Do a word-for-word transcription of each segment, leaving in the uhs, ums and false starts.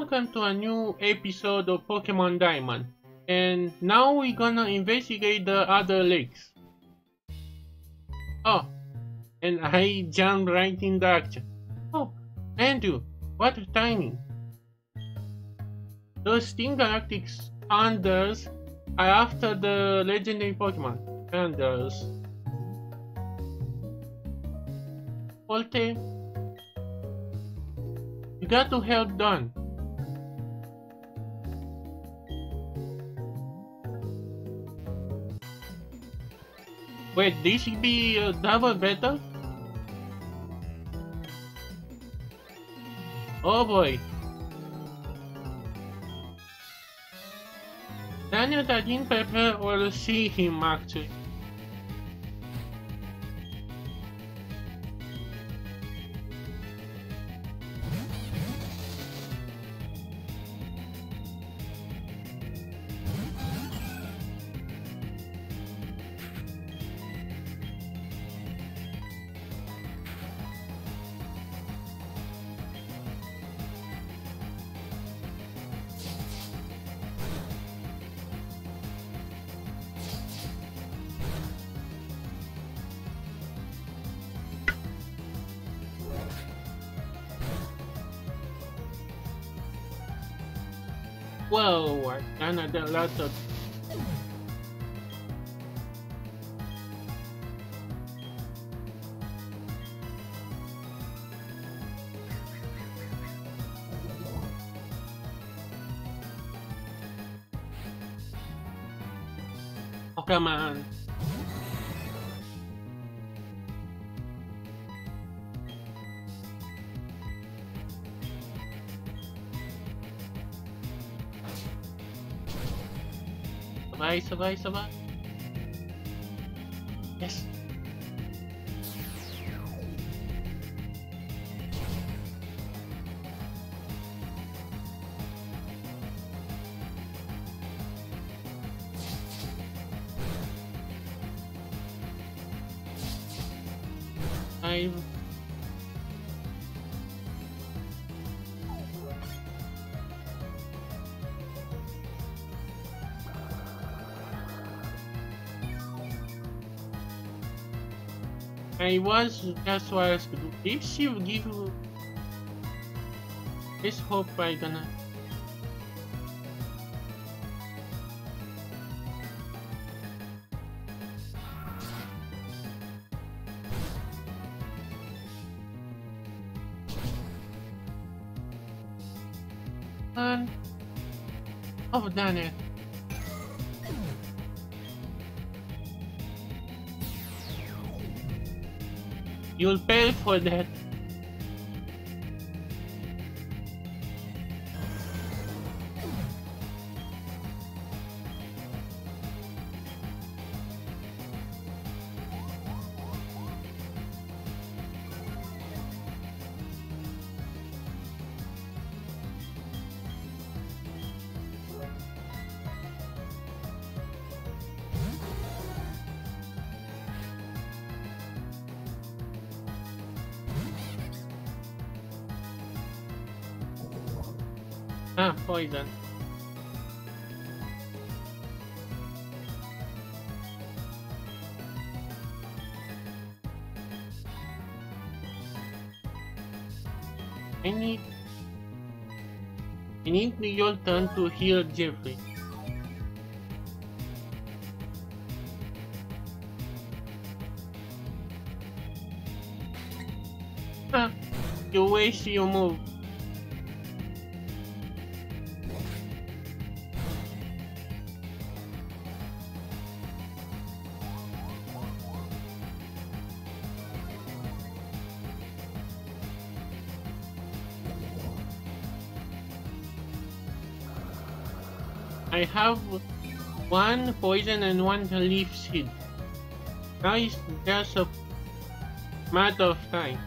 welcome to a new episode of Pokemon Diamond. And now we're gonna investigate the other lakes. Oh, and I jumped right in the action. Oh, Andrew, what timing. Those Steam Galactic Thunders are after the legendary Pokemon. Thunders. Volte, you got to help Don. Wait, this should be a double battle? Oh boy. Daniel didn't prepare or see him actually. Whoa, I kinda did a lot of... Oh, come on. Sabay, sabay, sabay. Yes. Five. I was just what I was to do. If she will give you, let's hope I gonna. And oh, damn it. You'll pay for that. Ah, poison. I need... I need your turn to heal Jeffrey. Ah, you waste your move. I have one poison and one leaf seed. Now it's just a matter of time.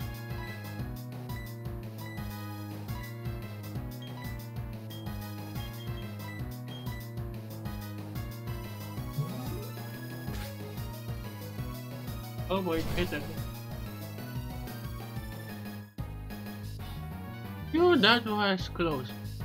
Oh boy, hit it. Phew, that was close.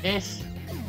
Yes.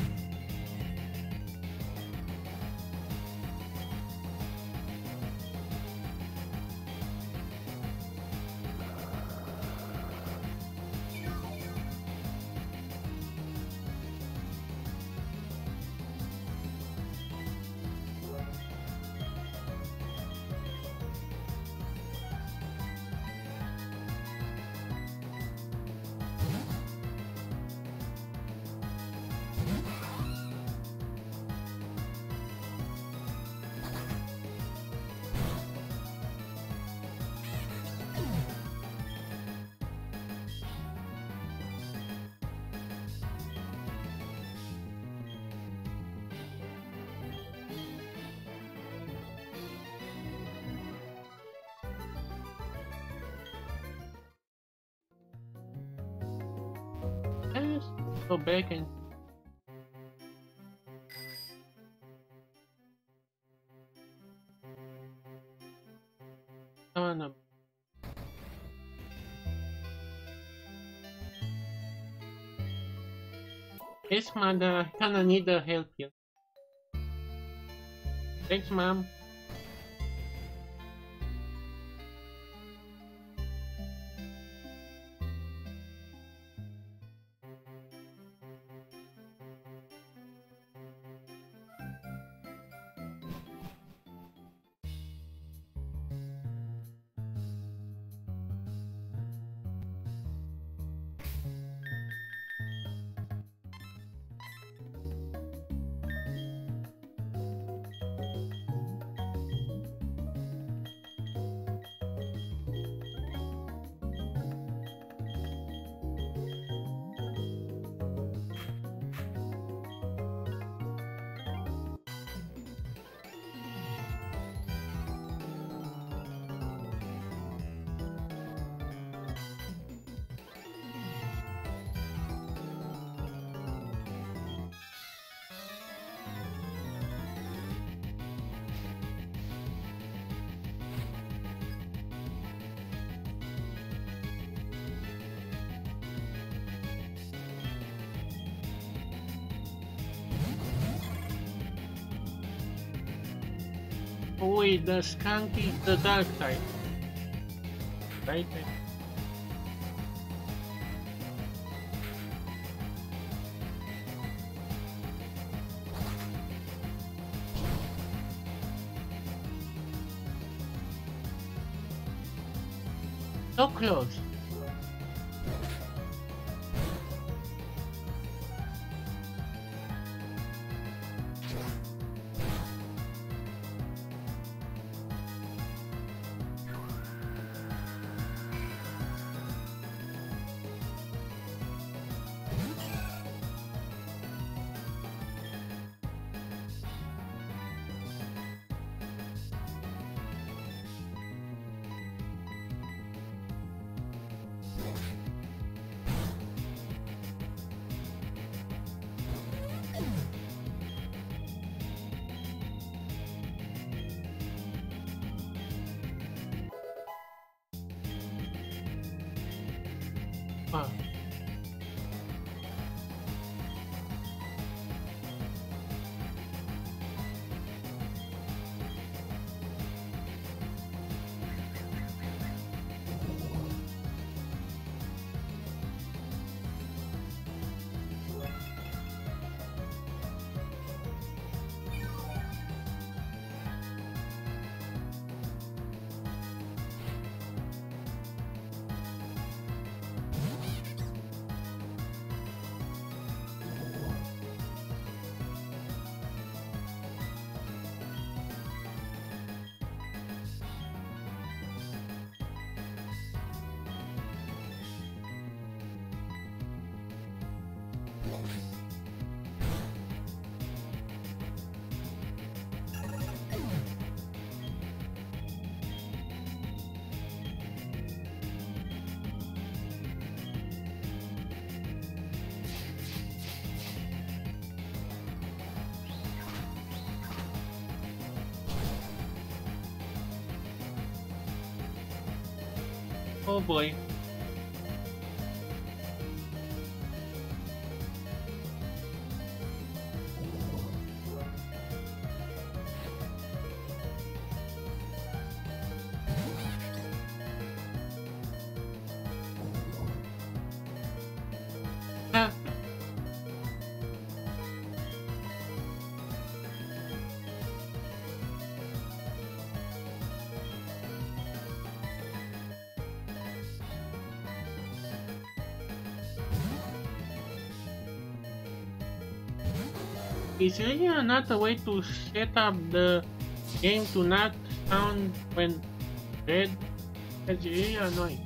Let's go back and on a Yes, mother, I kinda need the help here. Thanks, mom. Oh wait, the skunk is the dark side. Right? So close. Ah. Oh boy. Is really another way to set up the game to not sound when read? That's really annoying.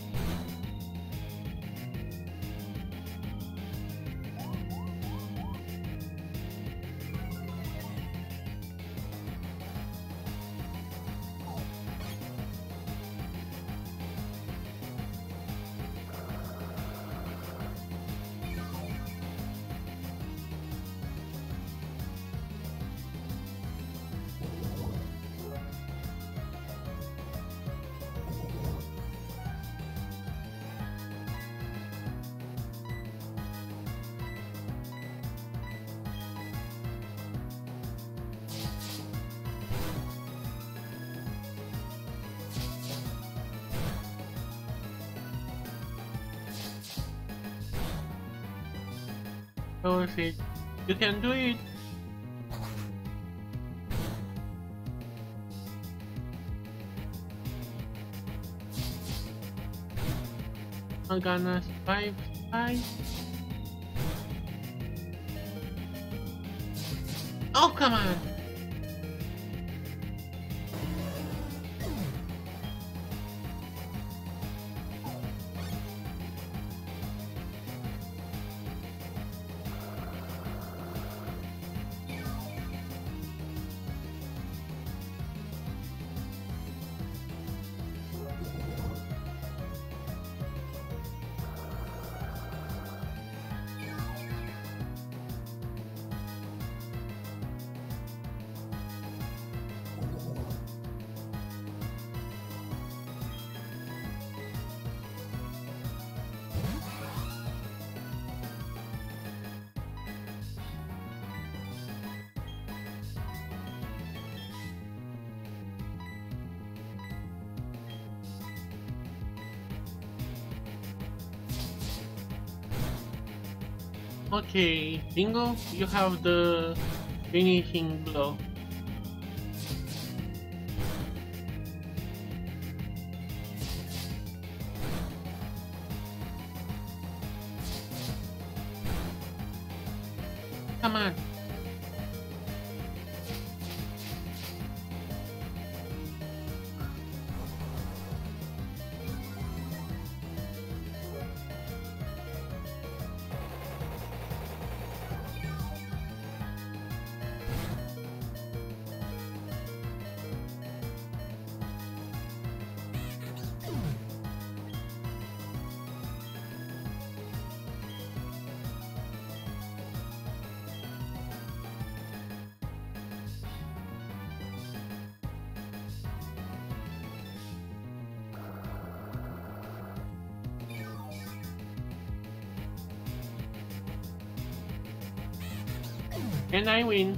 So if it, you can do it. I'm gonna five five. Oh come on! Okay, Bingo, you have the finishing blow. Come on. And I win.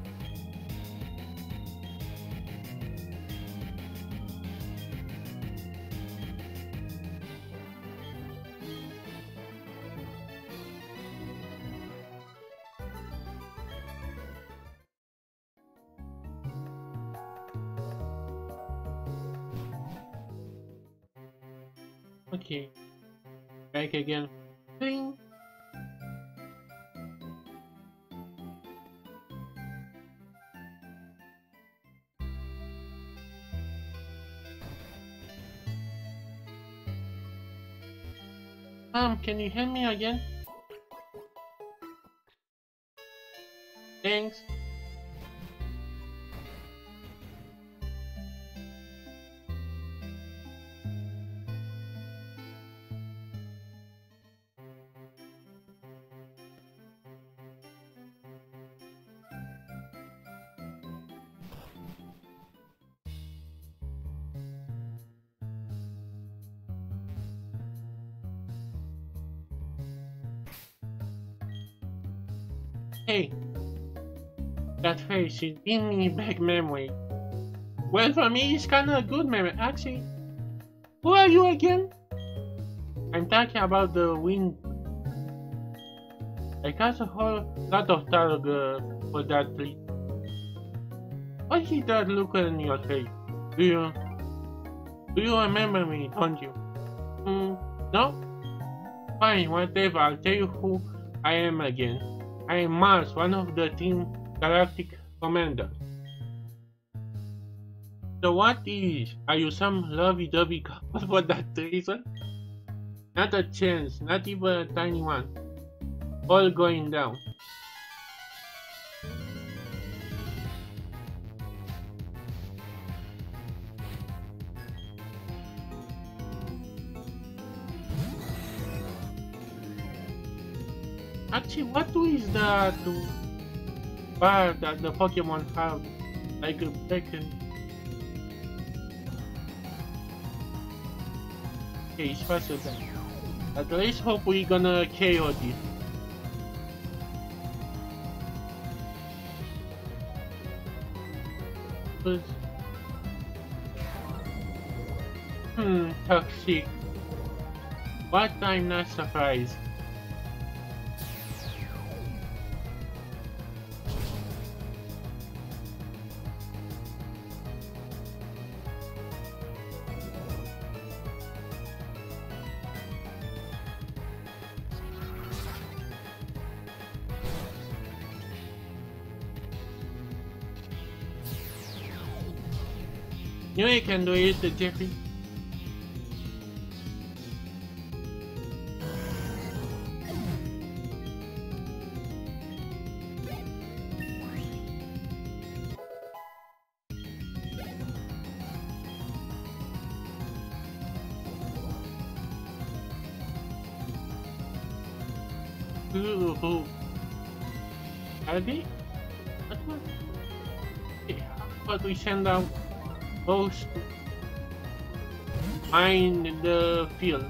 Okay, back again. Ding. Mom, can you help me again? Thanks. Hey, that face is giving me back memory. Well, for me, it's kinda a good memory. Actually, who are you again? I'm talking about the wind. I got a whole lot of dialogue uh, for that please. What is that look on your face? Do you... Do you remember me, don't you? Hmm, no? Fine, whatever, I'll tell you who I am again. I am Mars, one of the Team Galactic Commander. So what is? Are you some lovey-dovey couple for that reason? Not a chance, not even a tiny one. All going down. Actually, what is that bar that the Pokemon have? Like a beacon. Okay, it's faster than. At least hope we gonna K O this. Hmm, toxic. But I'm not surprised. You can do it, Jeffrey. Ooh, are they? What was? Okay, how about we send out those to mine the field?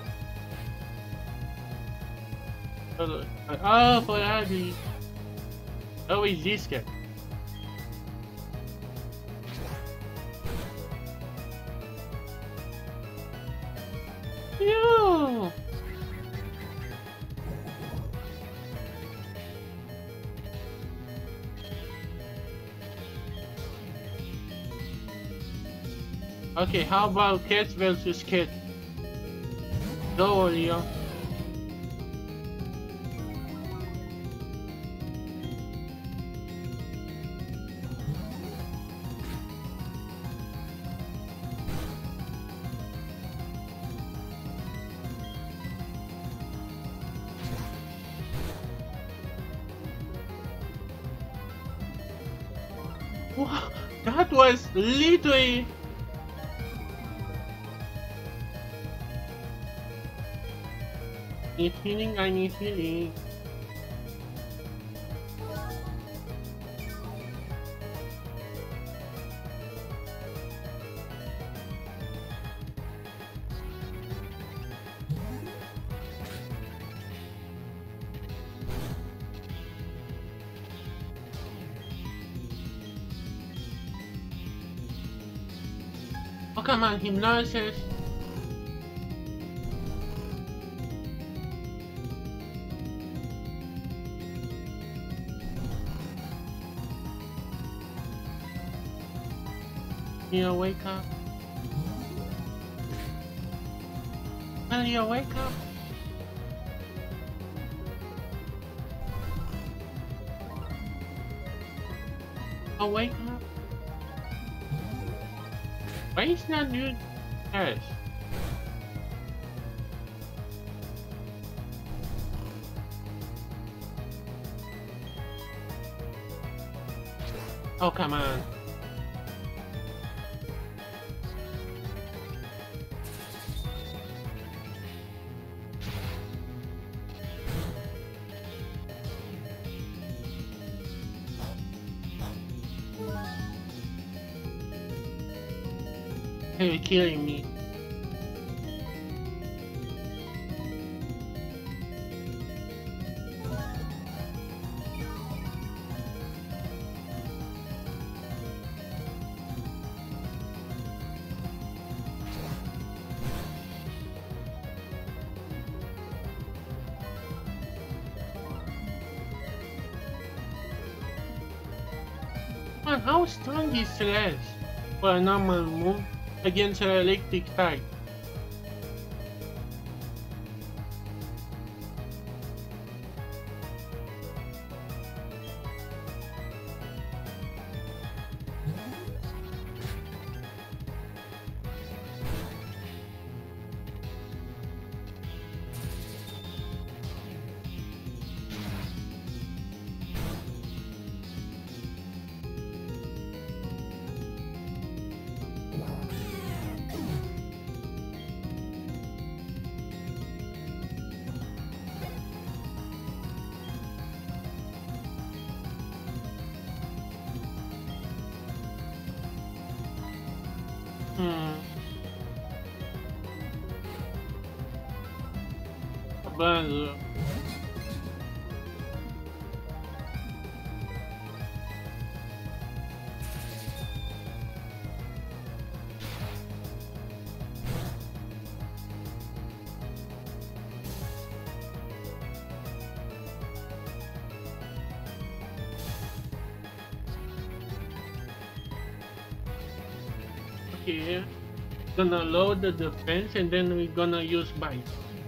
Oh, oh for Adley. Oh, is this guy? Yo! Okay, how about cats versus cat? Go, Leo. Wow, that was literally. Need healing, I need healing. Oh, come on, hypnosis. You wake up. Will you wake up? Oh, wake up. Why is not new? Yes. Oh, come on. You're killing me. Man, how strong is Celeste for a normal move against an electric type? Hmm. But, okay, gonna load the defense and then we're gonna use bite.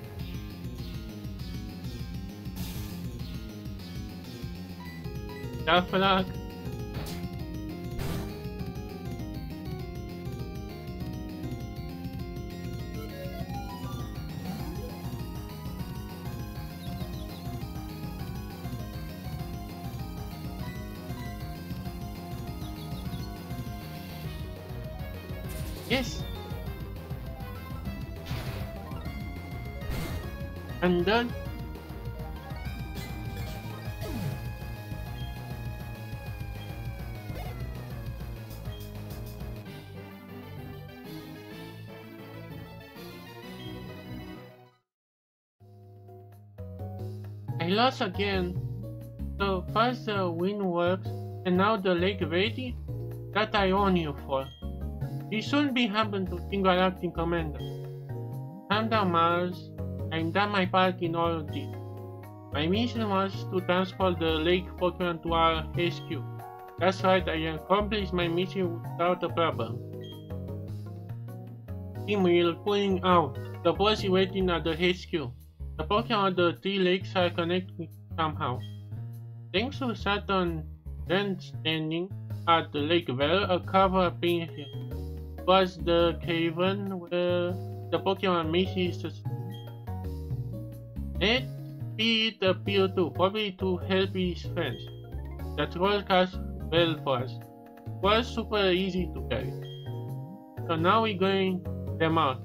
Tough luck. Yes. I'm done. I lost again. So first the wind works and now the lake ready? That I own you for. It shouldn't be happen to single acting commander. I'm down Mars. I'm done my part in all of this. My mission was to transport the lake Pokemon to our H Q. That's right, I accomplished my mission without a problem. Team will pulling out. The boss is waiting at the H Q. The Pokemon of the three lakes are connected somehow. Thanks to Saturn then standing at the lake well, a cover appeared here. Was the cavern where the Pokemon misses. It it appeared to probably to help his friends. That worked as well for us. Was super easy to carry. So now we're going them out.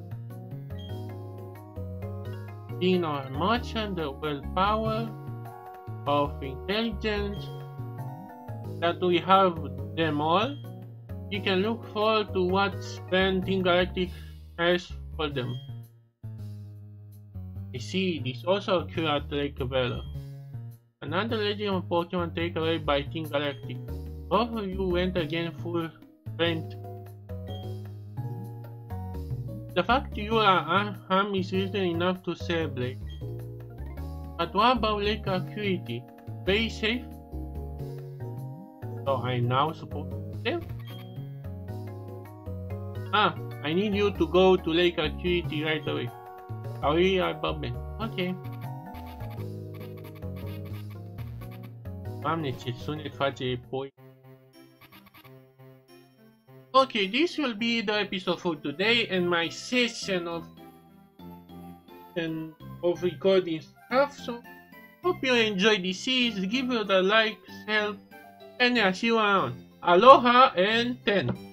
In our merchant, the willpower of intelligence that we have them all. You can look forward to what Span Team Galactic has for them. I see, this also occurred at Lake Bella. Another legend of Pokemon taken away by Team Galactic. Both of you went again full strength. The fact you are unharmed is reason enough to celebrate. But what about Lake Acuity? Very safe? So I now suppose them? Ah, I need you to go to Lake Acuity right away. Sorry about me. Okay. Doamne, ce sunet face poi. Okay, this will be the episode for today and my session of and of recording stuff. So hope you enjoyed this series. Give it a like, help, and yeah, see you around. Aloha and ten.